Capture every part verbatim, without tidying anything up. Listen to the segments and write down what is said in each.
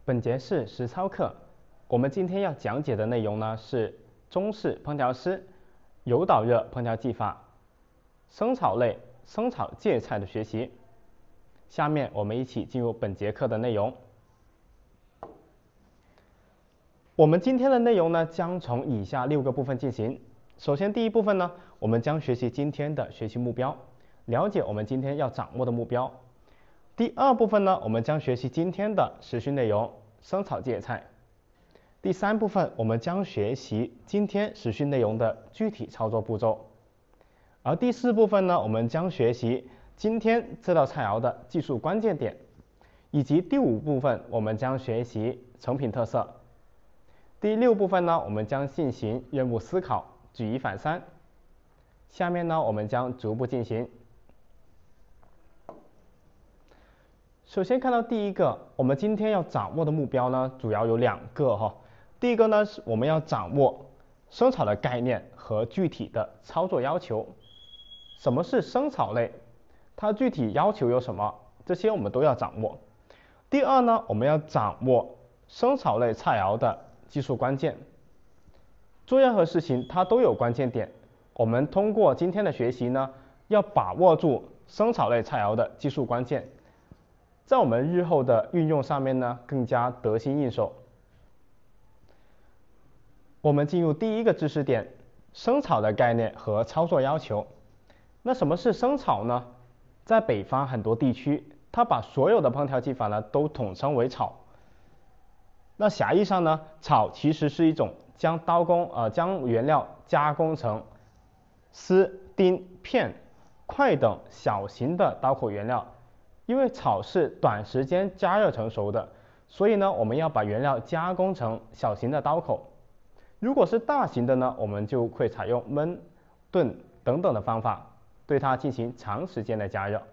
本节是实操课，我们今天要讲解的内容呢是中式烹调师油导热烹调技法，生炒类生炒芥菜的学习。下面我们一起进入本节课的内容。我们今天的内容呢将从以下六个部分进行。首先第一部分呢，我们将学习今天的学习目标，了解我们今天要掌握的目标。第二部分呢，我们将学习今天的实训内容，生炒芥菜。第三部分，我们将学习今天实训内容的具体操作步骤。而第四部分呢，我们将学习今天这道菜肴的技术关键点，以及第五部分，我们将学习成品特色。第六部分呢，我们将进行任务思考，举一反三。下面呢，我们将逐步进行。首先看到第一个，我们今天要掌握的目标呢，主要有两个哈。第一个呢，是我们要掌握生炒的概念和具体的操作要求。什么是生炒类？它具体要求有什么？这些我们都要掌握。第二呢，我们要掌握生炒类菜肴的技术关键。做任何事情它都有关键点，我们通过今天的学习呢，要把握住生炒类菜肴的技术关键，在我们日后的运用上面呢，更加得心应手。我们进入第一个知识点，生炒的概念和操作要求。那什么是生炒呢？在北方很多地区，它把所有的烹调技法呢都统称为炒。那狭义上呢，炒其实是一种将刀工呃将原料加工成丝、丁、片、块等小型的刀口原料。因为炒是短时间加热成熟的，所以呢，我们要把原料加工成小型的刀口。如果是大型的呢，我们就会采用焖、炖等等的方法，对它进行长时间的加热。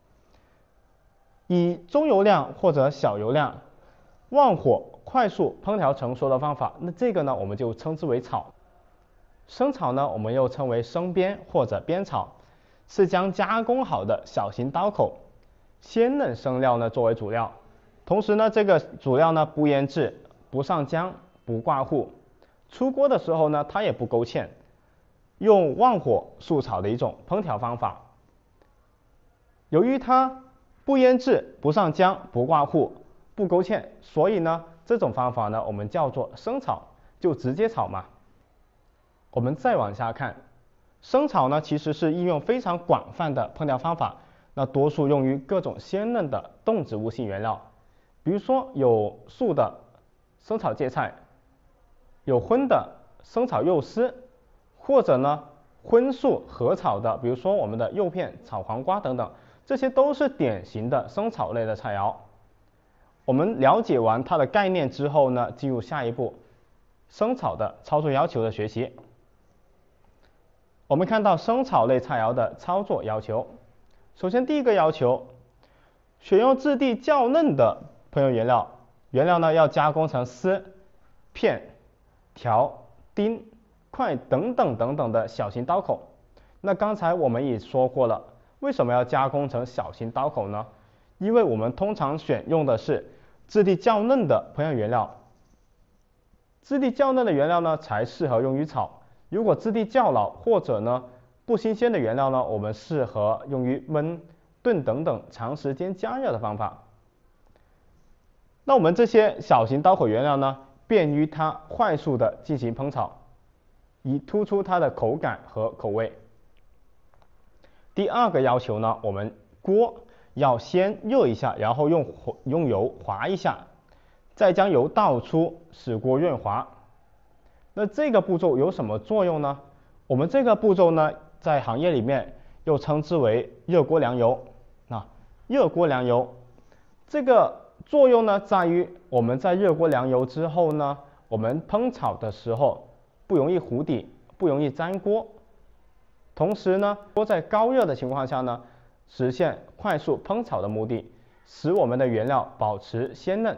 以中油量或者小油量、旺火快速烹调成熟的方法，那这个呢，我们就称之为炒。生炒呢，我们又称为生煸或者煸炒，是将加工好的小型刀口鲜嫩生料呢作为主料，同时呢，这个主料呢不腌制、不上浆、不挂糊，出锅的时候呢它也不勾芡，用旺火速炒的一种烹调方法。由于它不腌制、不上浆、不挂糊、不勾芡，所以呢这种方法呢我们叫做生炒，就直接炒嘛。我们再往下看，生炒呢其实是应用非常广泛的烹调方法。那多数用于各种鲜嫩的动植物性原料，比如说有素的生炒芥菜，有荤的生炒肉丝，或者呢荤素合炒的，比如说我们的肉片炒黄瓜等等，这些都是典型的生炒类的菜肴。我们了解完它的概念之后呢，进入下一步生炒的操作要求的学习。我们看到生炒类菜肴的操作要求。首先第一个要求，选用质地较嫩的烹饪原料，原料呢要加工成丝、片、条、丁、块等等等等的小型刀口。那刚才我们也说过了，为什么要加工成小型刀口呢？因为我们通常选用的是质地较嫩的烹饪原料，质地较嫩的原料呢才适合用于炒，如果质地较老或者呢不新鲜的原料呢，我们适合用于焖、炖等等长时间加热的方法。那我们这些小型刀口原料呢，便于它快速的进行烹炒，以突出它的口感和口味。第二个要求呢，我们锅要先热一下，然后用用油滑一下，再将油倒出，使锅润滑。那这个步骤有什么作用呢？我们这个步骤呢，在行业里面又称之为热锅凉油。啊，热锅凉油这个作用呢，在于我们在热锅凉油之后呢，我们烹炒的时候不容易糊底，不容易粘锅。同时呢，锅在高热的情况下呢，实现快速烹炒的目的，使我们的原料保持鲜嫩。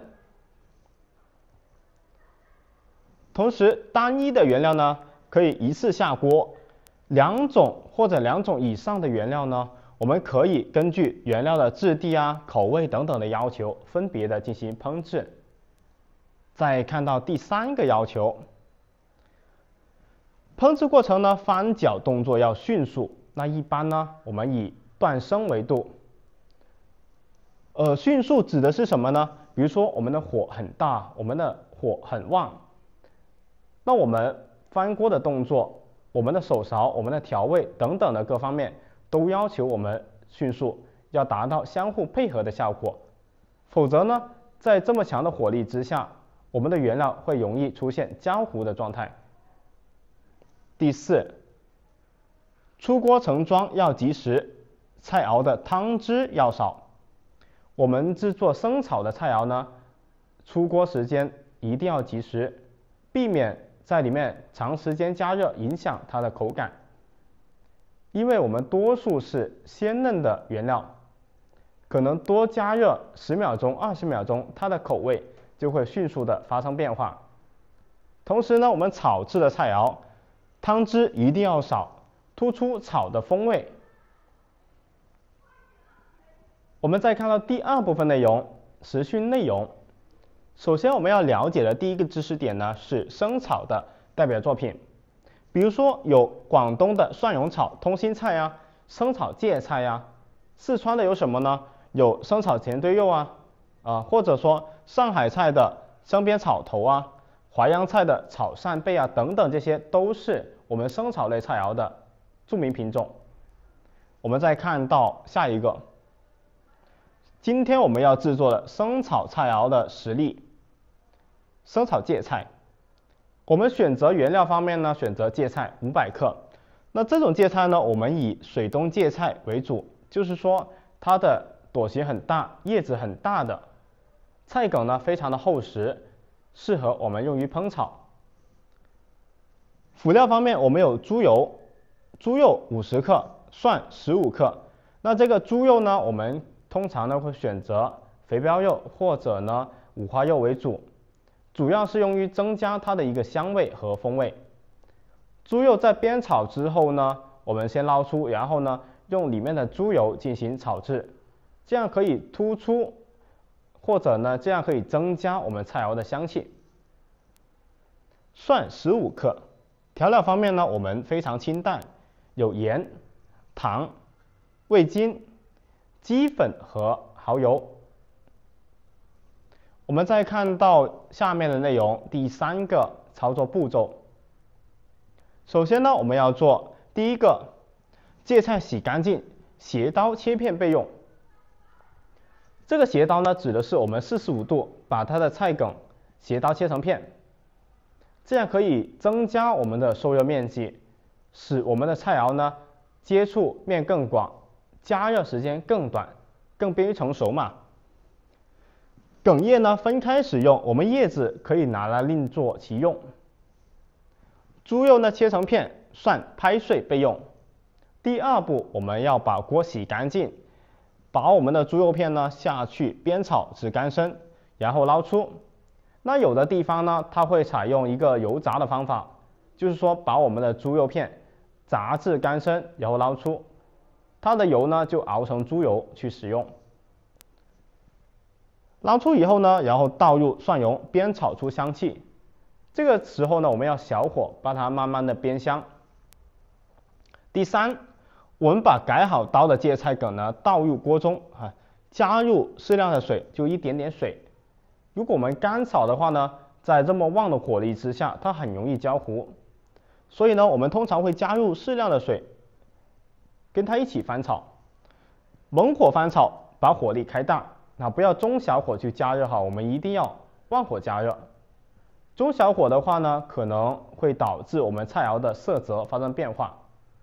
同时，单一的原料呢，可以一次下锅。两种或者两种以上的原料呢，我们可以根据原料的质地啊、口味等等的要求，分别的进行烹制。 再看到第三个要求，烹制过程呢，翻搅动作要迅速。那一般呢，我们以断生为度。呃，迅速指的是什么呢？比如说我们的火很大，我们的火很旺，那我们翻锅的动作，我们的手勺、我们的调味等等的各方面都要求我们迅速，要达到相互配合的效果。否则呢，在这么强的火力之下，我们的原料会容易出现焦糊的状态。第四，出锅盛装要及时，菜肴的汤汁要少。我们制作生炒的菜肴呢，出锅时间一定要及时，避免在里面长时间加热影响它的口感。因为我们多数是鲜嫩的原料，可能多加热十秒钟、二十秒钟，它的口味就会迅速的发生变化。同时呢，我们炒制的菜肴，汤汁一定要少，突出炒的风味。我们再看到第二部分内容，实训内容。首先我们要了解的第一个知识点呢，是生炒的代表作品。比如说有广东的蒜蓉炒通心菜啊，生炒芥菜呀、啊；四川的有什么呢？有生炒甜堆肉啊，啊，或者说上海菜的生煸炒头啊，淮扬菜的炒扇贝啊，等等，这些都是我们生炒类菜肴的著名品种。我们再看到下一个。今天我们要制作的生炒菜肴的实例，生炒芥菜。我们选择原料方面呢，选择芥菜五百克。那这种芥菜呢，我们以水冬芥菜为主，就是说它的朵形很大，叶子很大的，菜梗呢非常的厚实，适合我们用于烹炒。辅料方面，我们有猪油，猪肉五十克，蒜十五克。那这个猪肉呢，我们通常呢会选择肥膘肉或者呢五花肉为主，主要是用于增加它的一个香味和风味。猪肉在煸炒之后呢，我们先捞出，然后呢用里面的猪油进行炒制，这样可以突出，或者呢这样可以增加我们菜肴的香气。蒜十五克。调料方面呢，我们非常清淡，有盐、糖、味精、鸡粉和蚝油。我们再看到下面的内容，第三个操作步骤。首先呢，我们要做第一个，芥菜洗干净，斜刀切片备用。这个斜刀呢，指的是我们四十五度把它的菜梗斜刀切成片，这样可以增加我们的受热面积，使我们的菜肴呢接触面更广，加热时间更短，更便于成熟嘛。梗叶呢分开使用，我们叶子可以拿来另作其用。猪肉呢切成片，蒜拍碎备用。第二步，我们要把锅洗干净，把我们的猪肉片呢下去煸炒至干身，然后捞出。那有的地方呢，它会采用一个油炸的方法，就是说把我们的猪肉片炸至干身，然后捞出，它的油呢就熬成猪油去使用。捞出以后呢，然后倒入蒜蓉，煸炒出香气。这个时候呢，我们要小火把它慢慢的煸香。第三，我们把改好刀的芥菜梗呢倒入锅中啊，加入适量的水，就一点点水。如果我们干炒的话呢，在这么旺的火力之下，它很容易焦糊。所以呢，我们通常会加入适量的水，跟它一起翻炒。猛火翻炒，把火力开大，那不要中小火去加热哈，我们一定要旺火加热。中小火的话呢，可能会导致我们菜肴的色泽发生变化。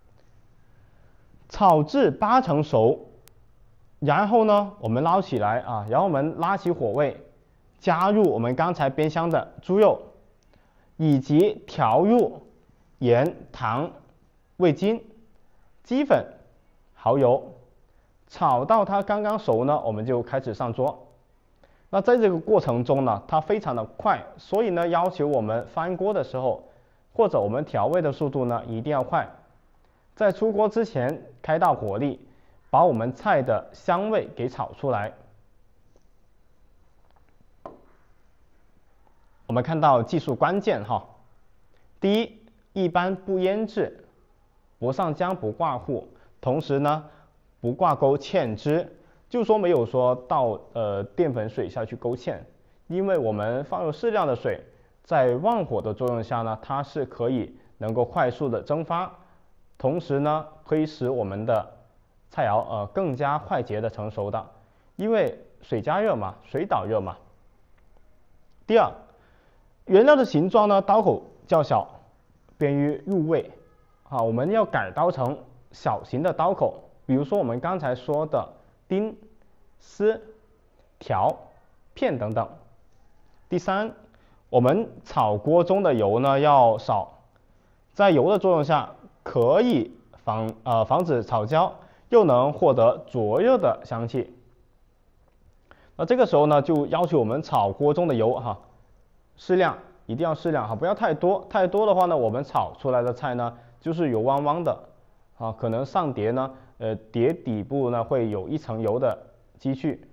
炒至八成熟，然后呢，我们捞起来啊，然后我们拉起火位，加入我们刚才煸香的猪肉，以及调入盐、糖、味精、鸡粉、蚝油，炒到它刚刚熟呢，我们就开始上桌。那在这个过程中呢，它非常的快，所以呢，要求我们翻锅的时候，或者我们调味的速度呢，一定要快。在出锅之前开大火力，把我们菜的香味给炒出来。我们们看到技术关键哈。第一，一般不腌制，不上浆不挂糊，同时呢不挂钩芡汁，就是说没有说倒呃淀粉水下去勾芡，因为我们放入适量的水，在旺火的作用下呢，它是可以能够快速的蒸发，同时呢可以使我们的菜肴呃更加快捷的成熟的，因为水加热嘛，水导热嘛。第二，原料的形状呢刀口较小，便于入味啊，我们要改刀成小型的刀口，比如说我们刚才说的丁、丝、条、片等等。第三，我们炒锅中的油呢要少，在油的作用下可以防呃防止炒焦，又能获得灼热的香气。那这个时候呢，就要求我们炒锅中的油哈，适量，一定要适量哈，不要太多，太多的话呢，我们炒出来的菜呢就是油汪汪的啊，可能上碟呢，呃碟底部呢会有一层油的积蓄。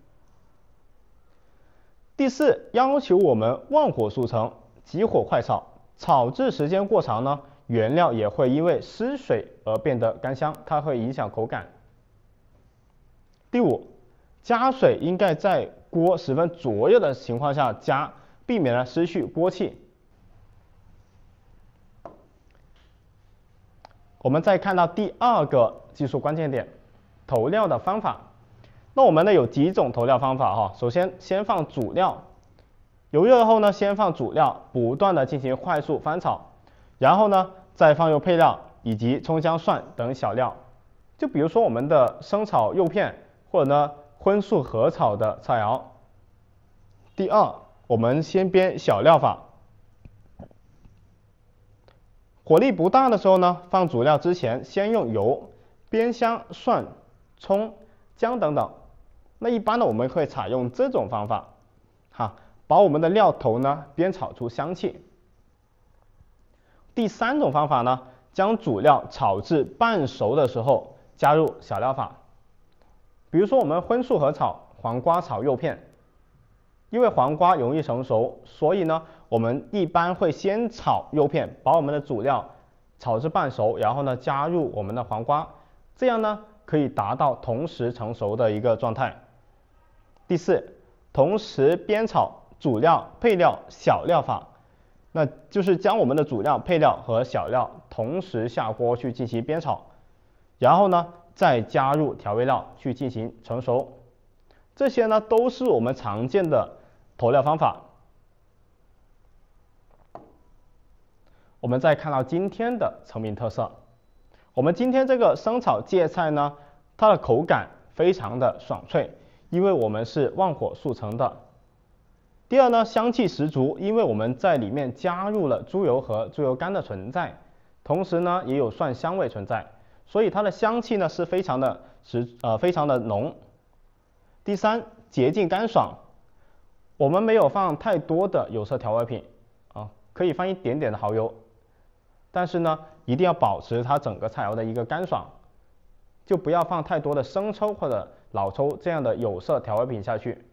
第四，要求我们旺火速成，急火快炒，炒制时间过长呢，原料也会因为失水而变得干香，它会影响口感。第五，加水应该在锅十分灼热的情况下加，避免了失去锅气。我们再看到第二个技术关键点，投料的方法。那我们呢有几种投料方法哈，首先先放主料，油热后呢，先放主料，不断的进行快速翻炒，然后呢再放入配料以及葱姜蒜等小料。就比如说我们的生炒肉片，或者呢荤素合炒的菜肴。第二，我们先煸小料法，火力不大的时候呢，放主料之前先用油煸香蒜、葱、姜等等。那一般呢我们会采用这种方法，哈，把我们的料头呢煸炒出香气。第三种方法呢，将主料炒至半熟的时候加入小料法。比如说我们荤素合炒黄瓜炒肉片，因为黄瓜容易成熟，所以呢我们一般会先炒肉片，把我们的主料炒至半熟，然后呢加入我们的黄瓜，这样呢可以达到同时成熟的一个状态。第四，同时煸炒主料、配料、小料法，那就是将我们的主料、配料和小料同时下锅去进行煸炒，然后呢再加入调味料去进行成熟。这些呢都是我们常见的投料方法。我们再看到今天的成品特色，我们今天这个生炒芥菜呢，它的口感非常的爽脆，因为我们是旺火速成的。第二呢，香气十足，因为我们在里面加入了猪油和猪油干的存在，同时呢也有蒜香味存在，所以它的香气呢是非常的实呃非常的浓。第三，洁净干爽，我们没有放太多的有色调味品啊，可以放一点点的蚝油，但是呢一定要保持它整个菜肴的一个干爽，就不要放太多的生抽或者老抽这样的有色调味品下去。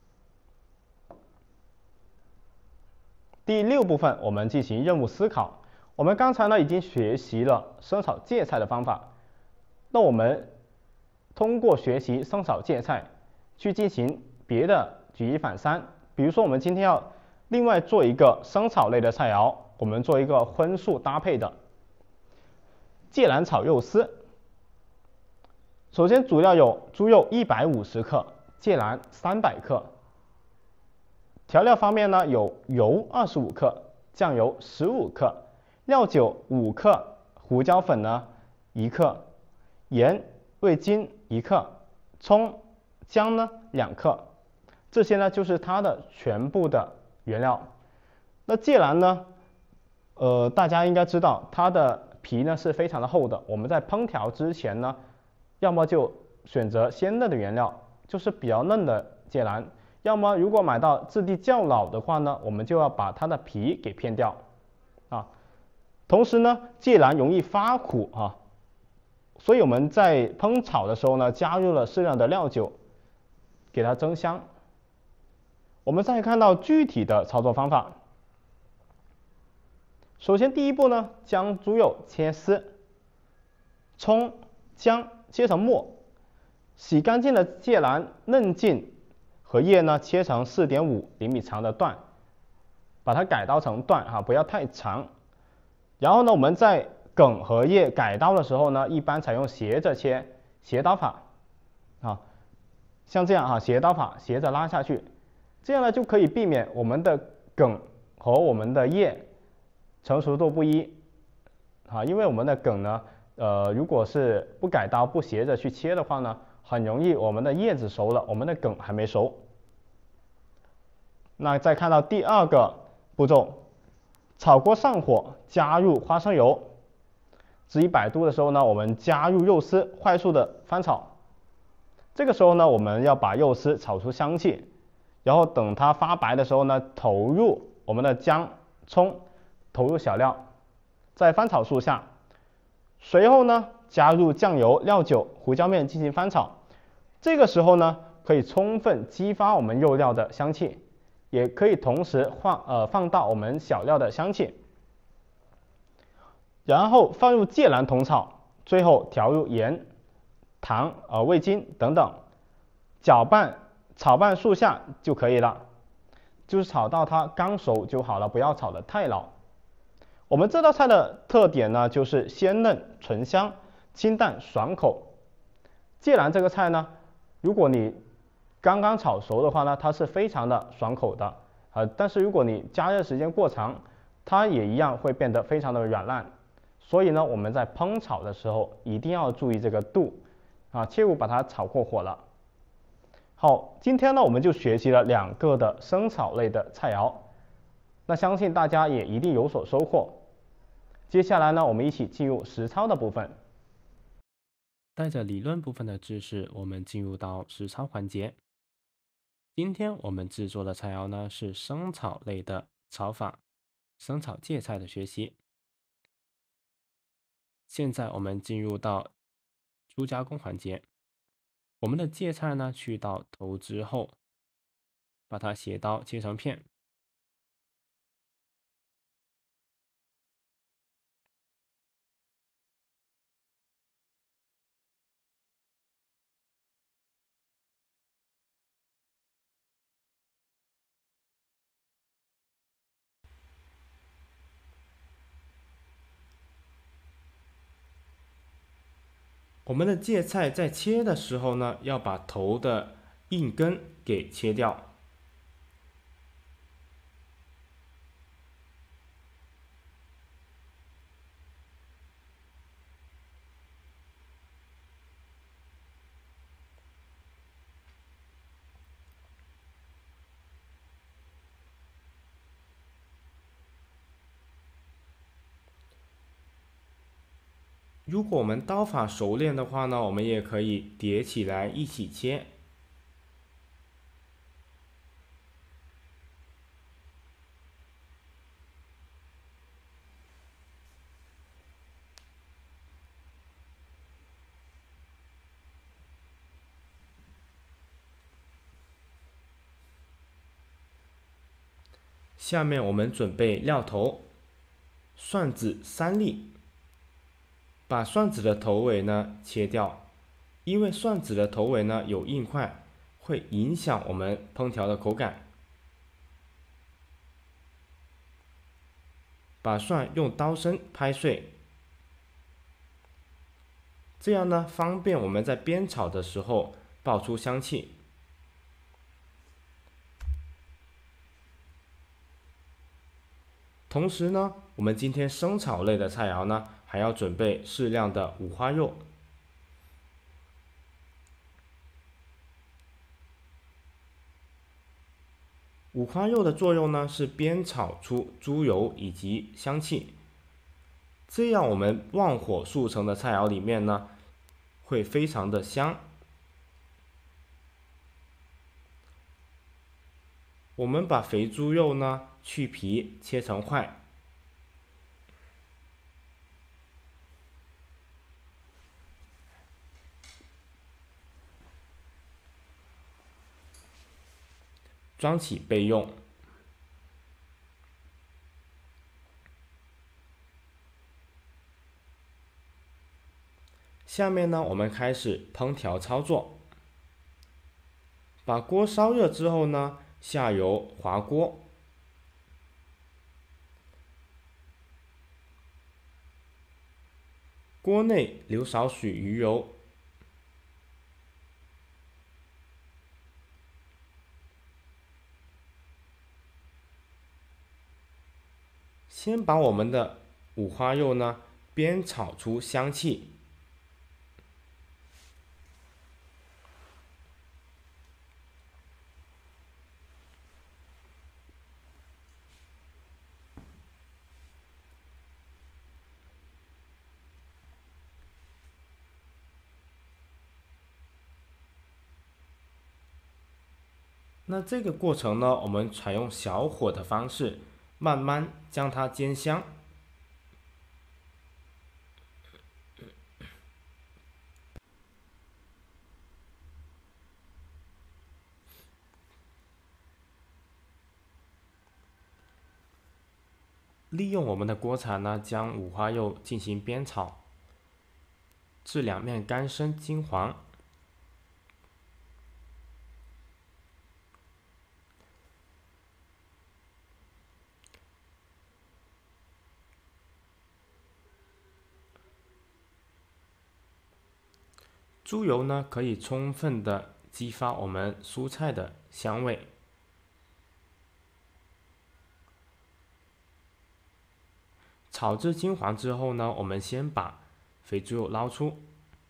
第六部分我们进行任务思考，我们刚才呢已经学习了生炒芥菜的方法，那我们通过学习生炒芥菜去进行别的举一反三，比如说我们今天要另外做一个生炒类的菜肴，我们做一个荤素搭配的芥蓝炒肉丝。首先主料有猪肉一百五十克，芥蓝三百克。调料方面呢，有油二十五克，酱油十五克，料酒五克，胡椒粉呢一克，盐、味精一克，葱、姜呢两克。这些呢就是它的全部的原料。那芥蓝呢，呃，大家应该知道它的皮呢是非常的厚的，我们在烹调之前呢，要么就选择鲜嫩的原料，就是比较嫩的芥蓝。要么如果买到质地较老的话呢，我们就要把它的皮给片掉啊。同时呢，芥蓝容易发苦啊，所以我们在烹炒的时候呢，加入了适量的料酒，给它增香。我们再看到具体的操作方法， 首先第一步呢，将猪肉切丝，葱、姜切成末，洗干净的芥蓝、嫩茎和叶呢切成 四点五厘米长的段，把它改刀成段哈，不要太长。然后呢，我们在梗和叶改刀的时候呢，一般采用斜着切，斜刀法啊，像这样哈，斜刀法斜着拉下去，这样呢就可以避免我们的梗和我们的叶成熟度不一啊，因为我们的梗呢，呃，如果是不改刀不斜着去切的话呢，很容易我们的叶子熟了，我们的梗还没熟。那再看到第二个步骤，炒锅上火，加入花生油，至一百度的时候呢，我们加入肉丝，快速的翻炒。这个时候呢，我们要把肉丝炒出香气，然后等它发白的时候呢，投入我们的姜、葱，投入小料，再翻炒数下。随后呢，加入酱油、料酒、胡椒面进行翻炒。这个时候呢，可以充分激发我们肉料的香气，也可以同时放呃放大我们小料的香气。然后放入芥蓝同炒，最后调入盐、糖、呃味精等等，搅拌炒拌数下就可以了，就是炒到它刚熟就好了，不要炒得太老。我们这道菜的特点呢，就是鲜嫩醇香、清淡爽口。芥蓝这个菜呢，如果你刚刚炒熟的话呢，它是非常的爽口的，呃，但是如果你加热时间过长，它也一样会变得非常的软烂。所以呢，我们在烹炒的时候一定要注意这个度啊，切勿把它炒过火了。好，今天呢我们就学习了两个的生炒类的菜肴，那相信大家也一定有所收获。接下来呢，我们一起进入实操的部分。 带着理论部分的知识，我们进入到实操环节。今天我们制作的菜肴呢是生炒类的炒法，生炒芥菜的学习。现在我们进入到猪加工环节。我们的芥菜呢，去到头之后，把它斜刀切成片。我们的芥菜在切的时候呢，要把头的硬根给切掉。如果我们刀法熟练的话呢，我们也可以叠起来一起切。下面我们准备料头，蒜子三粒。把蒜子的头尾呢切掉，因为蒜子的头尾呢有硬块，会影响我们烹调的口感。把蒜用刀身拍碎，这样呢方便我们在煸炒的时候爆出香气。同时呢，我们今天生炒类的菜肴呢，还要准备适量的五花肉。五花肉的作用呢，是煸炒出猪油以及香气，这样我们旺火速成的菜肴里面呢，会非常的香。我们把肥猪肉呢去皮切成块。装起备用。 下面呢，我们开始烹调操作。把锅烧热之后呢，下油滑锅，锅内留少许鱼油，先把我们的五花肉呢煸炒出香气。那这个过程呢，我们采用小火的方式，慢慢将它煎香。利用我们的锅铲呢，将五花肉进行煸炒，至两面干身金黄。猪油呢，可以充分的激发我们蔬菜的香味。炒至金黄之后呢，我们先把肥猪肉捞出，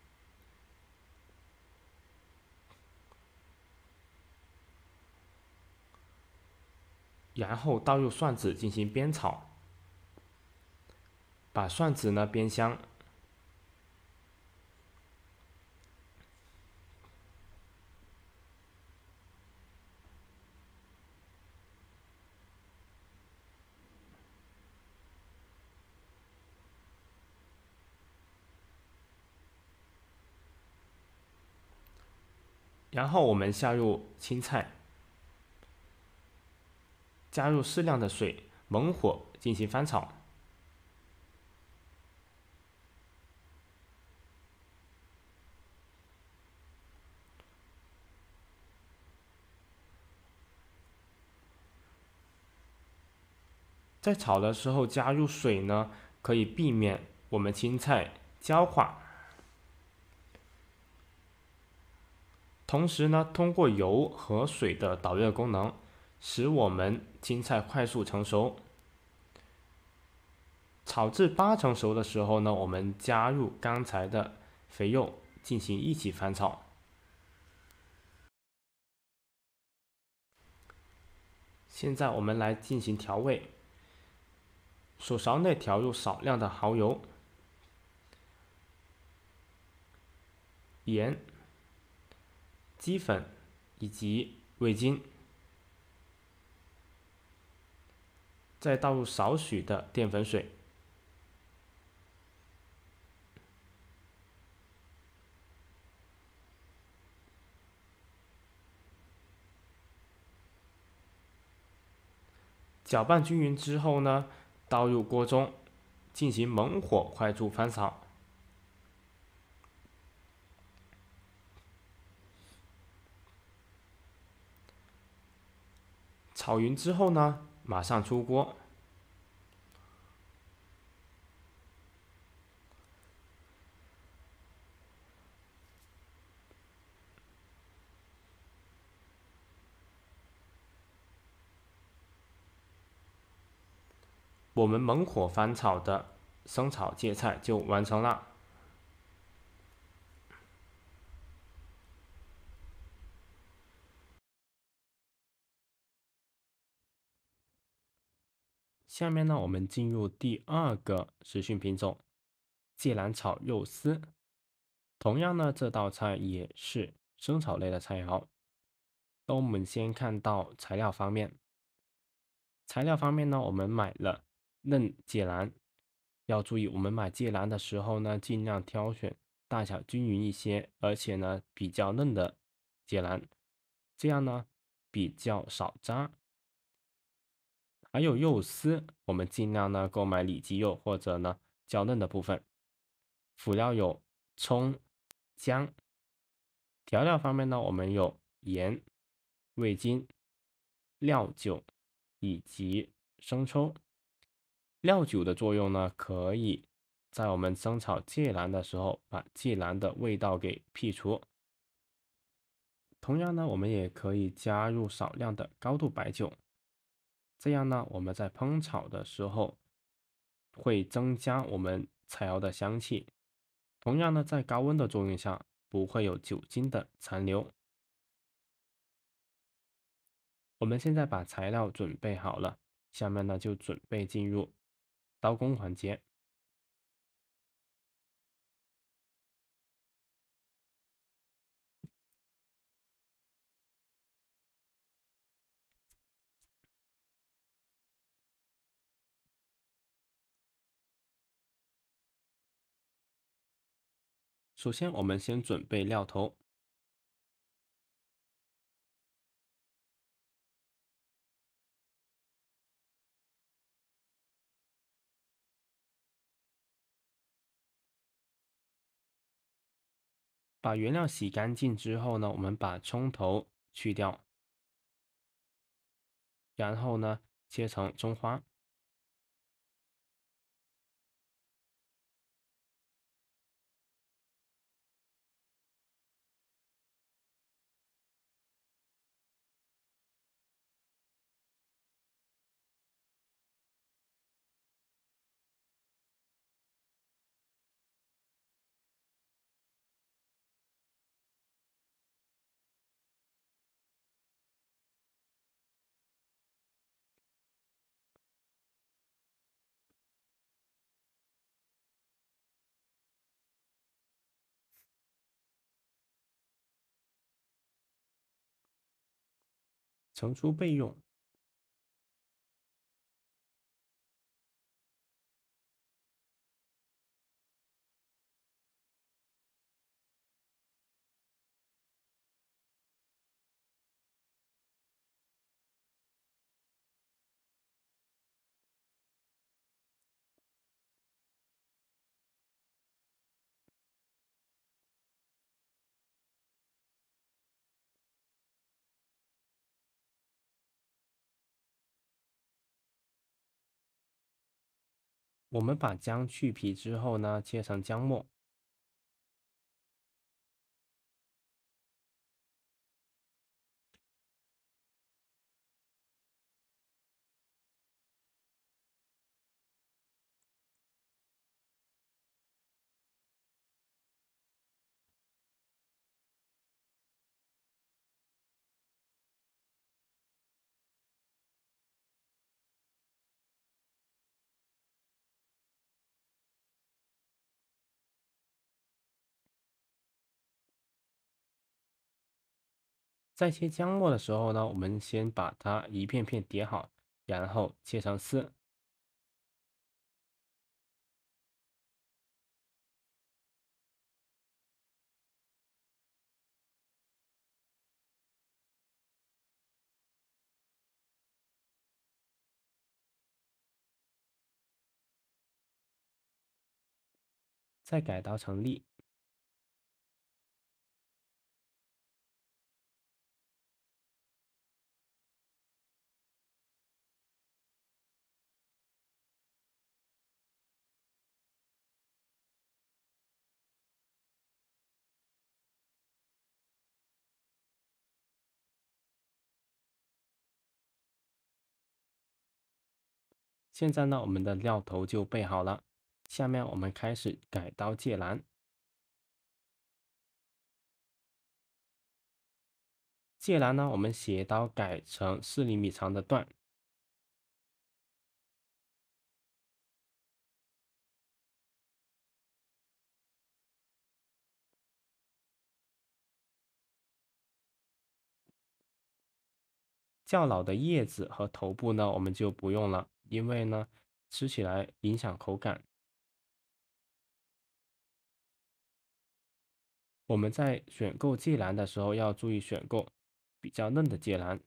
然后倒入蒜子进行煸炒，把蒜子呢煸香。然后我们下入青菜，加入适量的水，猛火进行翻炒。在炒的时候加入水呢，可以避免我们青菜焦化。同时呢，通过油和水的导热功能，使我们青菜快速成熟。炒至八成熟的时候呢，我们加入刚才的肥肉进行一起翻炒。现在我们来进行调味，手勺内调入少量的蚝油、盐、鸡粉以及味精，再倒入少许的淀粉水。搅拌均匀之后呢，倒入锅中，进行猛火快速翻炒。炒匀之后呢，马上出锅。我们猛火翻炒的生炒芥菜就完成了。下面呢，我们进入第二个食训品种——芥蓝炒肉丝。同样呢，这道菜也是生炒类的菜肴。那我们先看到材料方面，材料方面呢，我们买了嫩芥蓝。要注意，我们买芥蓝的时候呢，尽量挑选大小均匀一些，而且呢比较嫩的芥蓝，这样呢比较少渣。还有肉丝，我们尽量呢购买里脊肉或者呢较嫩的部分。辅料有葱、姜。调料方面呢，我们有盐、味精、料酒以及生抽。料酒的作用呢，可以在我们蒸炒芥蓝的时候，把芥蓝的味道给辟除。同样呢，我们也可以加入少量的高度白酒，这样呢，我们在烹炒的时候会增加我们菜肴的香气。同样呢，在高温的作用下，不会有酒精的残留。我们现在把材料准备好了，下面呢就准备进入刀工环节。首先，我们先准备料头。把原料洗干净之后呢，我们把葱头去掉，然后呢切成中花。盛出备用。我们把姜去皮之后呢，切成姜末。在切姜末的时候呢，我们先把它一片片叠好，然后切成丝。再改刀成粒。现在呢，我们的料头就备好了。下面我们开始改刀芥蓝。芥蓝呢，我们斜刀改成四厘米长的段。较老的叶子和头部呢，我们就不用了，因为呢，吃起来影响口感。我们在选购芥蓝的时候要注意选购比较嫩的芥蓝。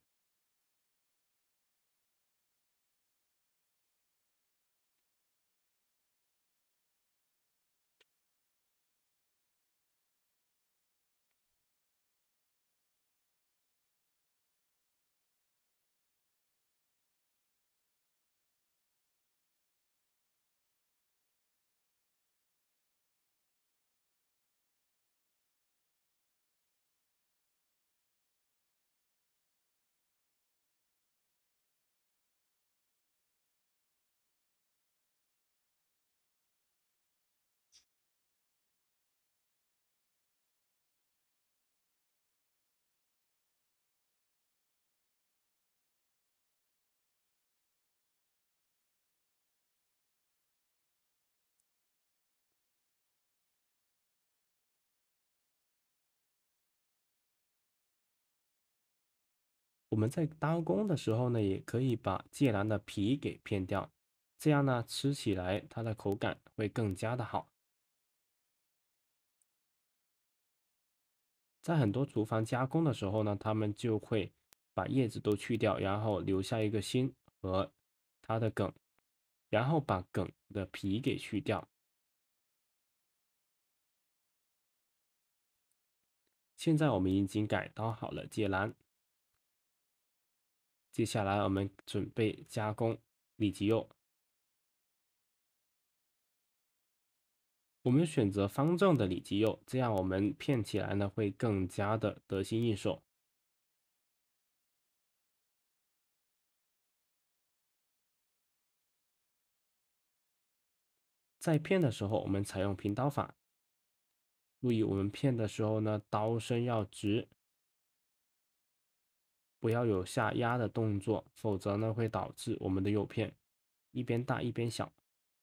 我们在刀工的时候呢，也可以把芥蓝的皮给片掉，这样呢，吃起来它的口感会更加的好。在很多厨房加工的时候呢，他们就会把叶子都去掉，然后留下一个心和它的梗，然后把梗的皮给去掉。现在我们已经改刀好了芥蓝，接下来我们准备加工里脊肉。我们选择方正的里脊肉，这样我们片起来呢会更加的得心应手。在片的时候，我们采用平刀法。注意，我们片的时候呢，刀身要直，不要有下压的动作，否则呢会导致我们的肉片一边大一边小。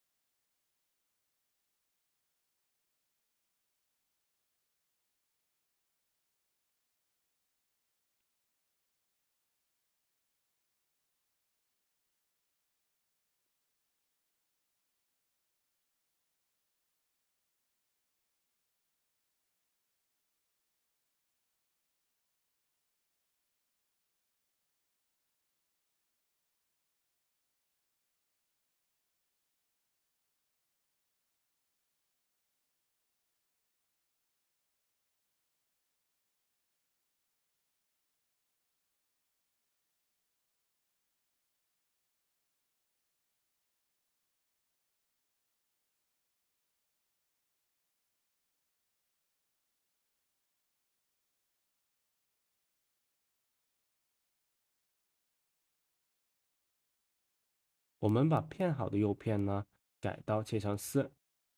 我们把片好的肉片呢，改刀切成丝。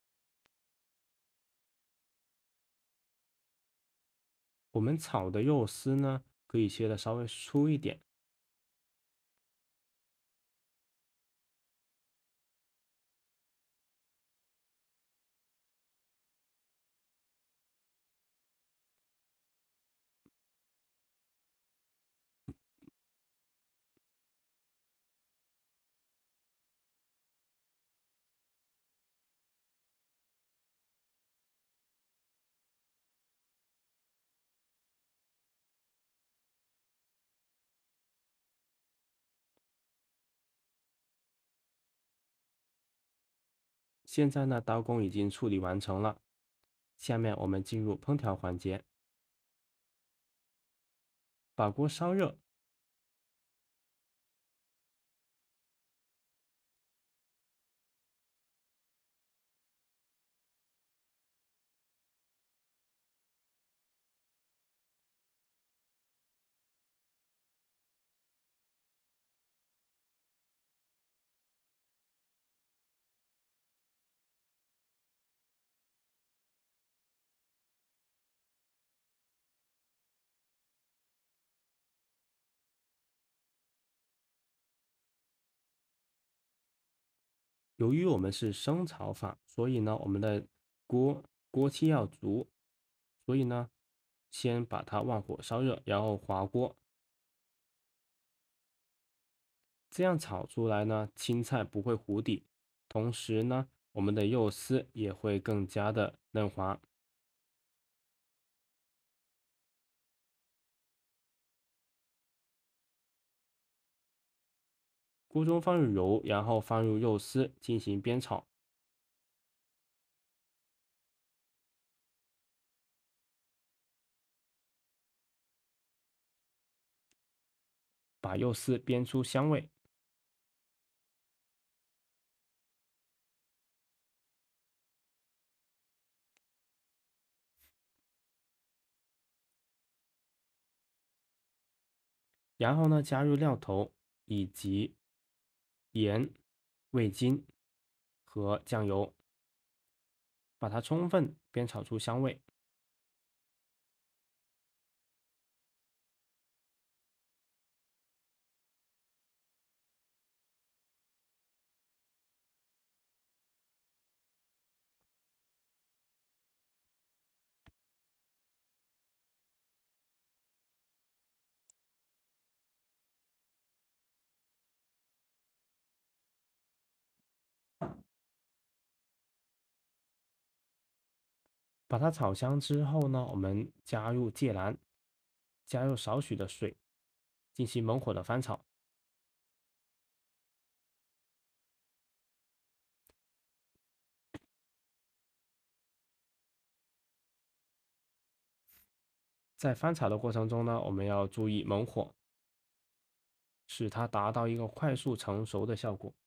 我们炒的肉丝呢，可以切的稍微粗一点。现在呢，刀工已经处理完成了。下面我们进入烹调环节，把锅烧热，由于我们是生炒法，所以呢，我们的锅锅气要足，所以呢，先把它旺火烧热，然后滑锅，这样炒出来呢，青菜不会糊底，同时呢，我们的肉丝也会更加的嫩滑。锅中放入油，然后放入肉丝进行煸炒。把肉丝煸出香味，然后呢，加入料头以及盐、味精和酱油，把它充分煸炒出香味。 把它炒香之后呢，我们加入芥蓝，加入少许的水，进行猛火的翻炒。在翻炒的过程中呢，我们要注意猛火，使它达到一个快速成熟的效果。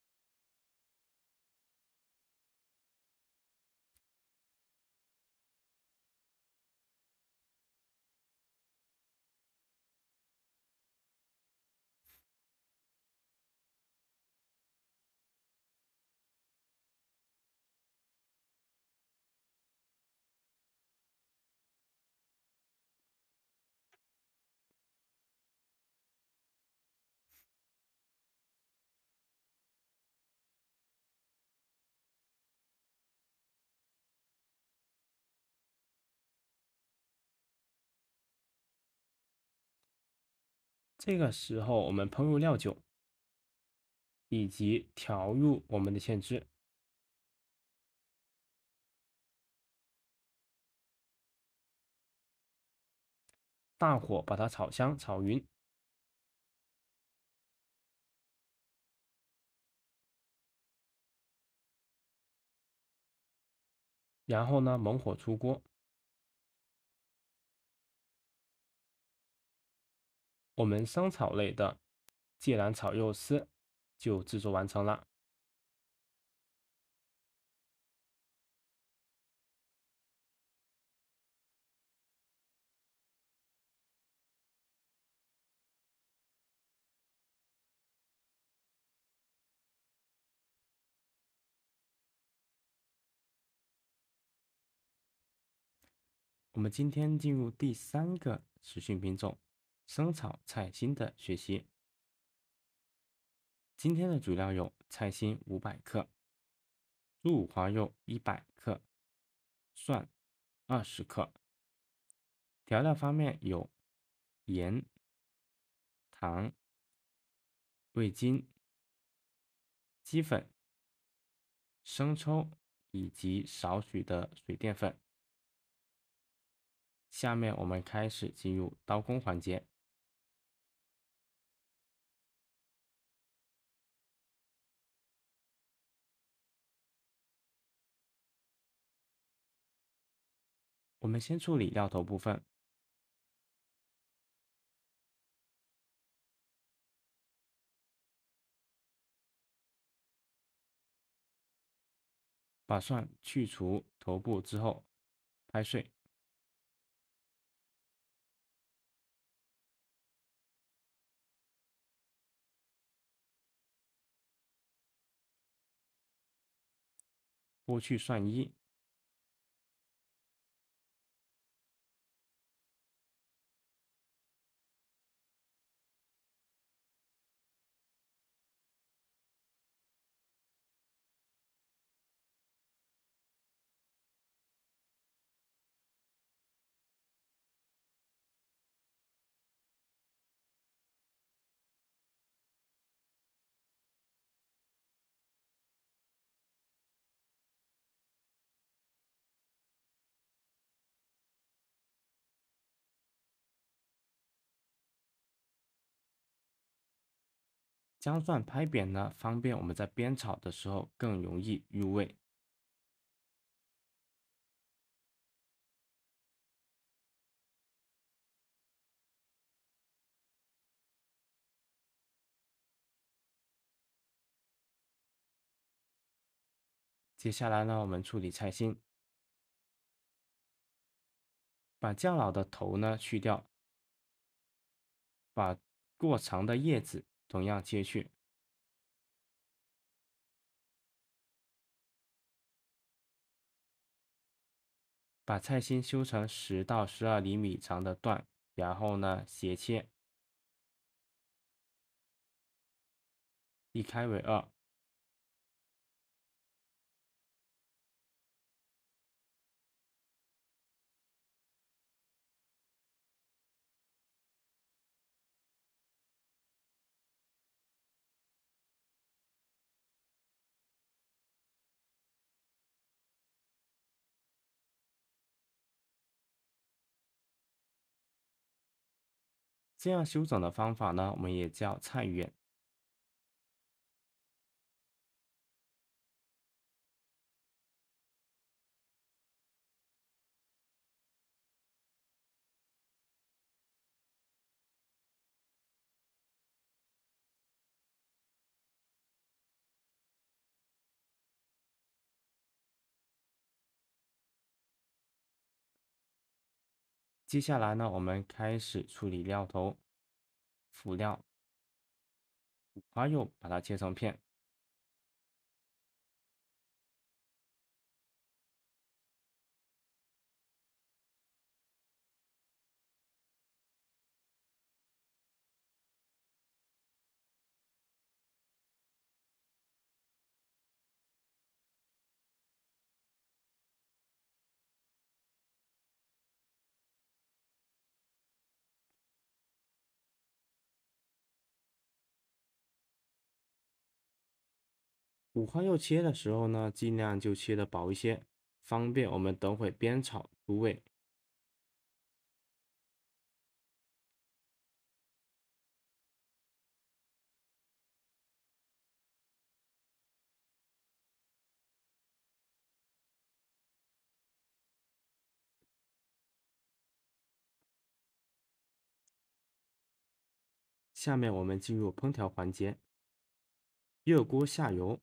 这个时候，我们烹入料酒，以及调入我们的芡汁，大火把它炒香、炒匀。然后呢，猛火出锅，我们生炒类的芥蓝炒肉丝就制作完成了。我们今天进入第三个实训品种——生炒菜心的学习。今天的主料有菜心五百克、猪五花肉一百克、蒜二十克。调料方面有盐、糖、味精、鸡粉、生抽以及少许的水淀粉。下面我们开始进入刀工环节。我们先处理料头部分。把蒜去除头部之后，拍碎。剥去蒜衣。将蒜拍扁呢，方便我们在煸炒的时候更容易入味。接下来呢，我们处理菜心，把较老的头呢去掉，把过长的叶子同样切去。把菜心修成十到十二厘米长的段，然后呢斜切，一开为二。 这样修整的方法呢，我们也叫菜远。接下来呢，我们开始处理料头、辅料、五花肉，把它切成片。五花肉切的时候呢，尽量就切的薄一些，方便我们等会煸炒入味。下面我们进入烹调环节，热锅下油，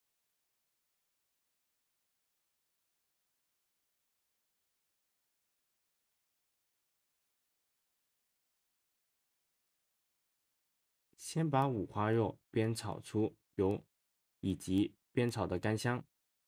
先把五花肉煸炒出油以及煸炒的干香。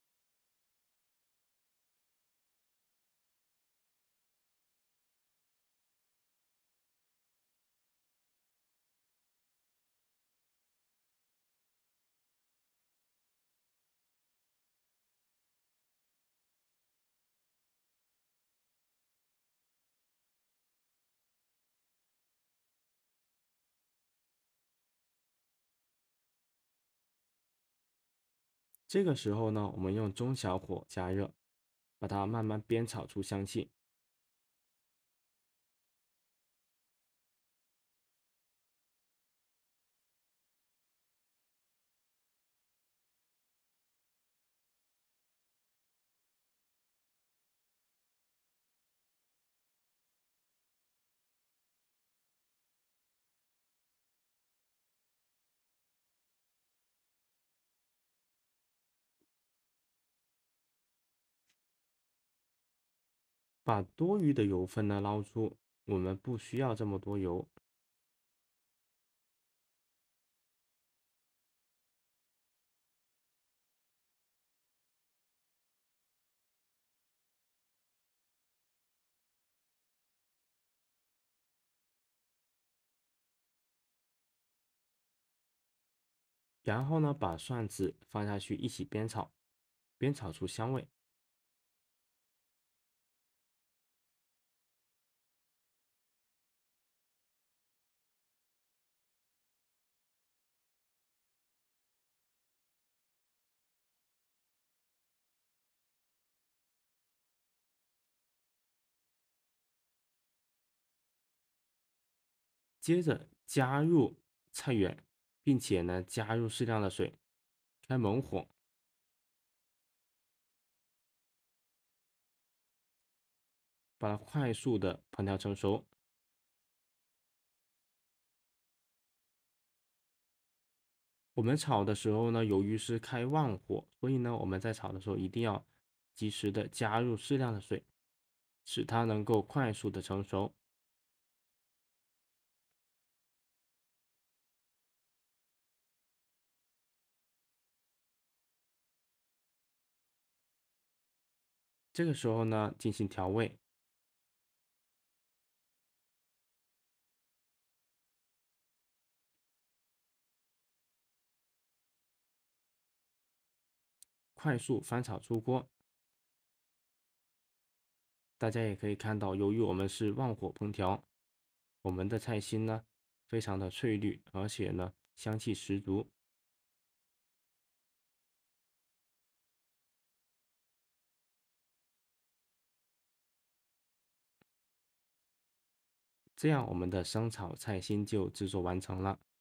这个时候呢，我们用中小火加热，把它慢慢煸炒出香气。把多余的油分呢捞出，我们不需要这么多油。然后呢，把蒜子放下去一起煸炒，煸炒出香味。接着加入菜远，并且呢加入适量的水，开猛火，把它快速的烹调成熟。我们炒的时候呢，由于是开旺火，所以呢我们在炒的时候一定要及时的加入适量的水，使它能够快速的成熟。这个时候呢，进行调味，快速翻炒出锅。大家也可以看到，由于我们是旺火烹调，我们的菜心呢非常的翠绿，而且呢香气十足。 这样我们的生炒菜心就制作完成了。